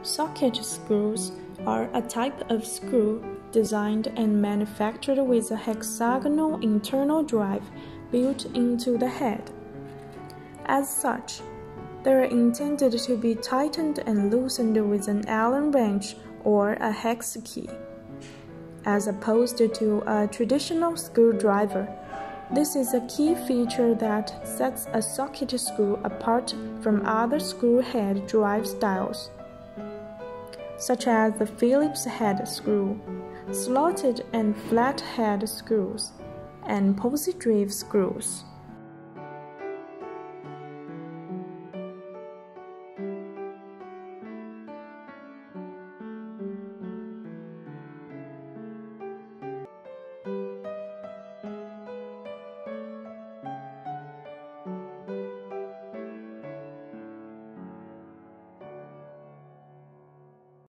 Socket screws are a type of screw designed and manufactured with a hexagonal internal drive built into the head. As such, they are intended to be tightened and loosened with an Allen wrench or a hex key. As opposed to a traditional screwdriver, this is a key feature that sets a socket screw apart from other screw head drive styles, such as the Phillips head screw, slotted and flat head screws, and pozidriv screws.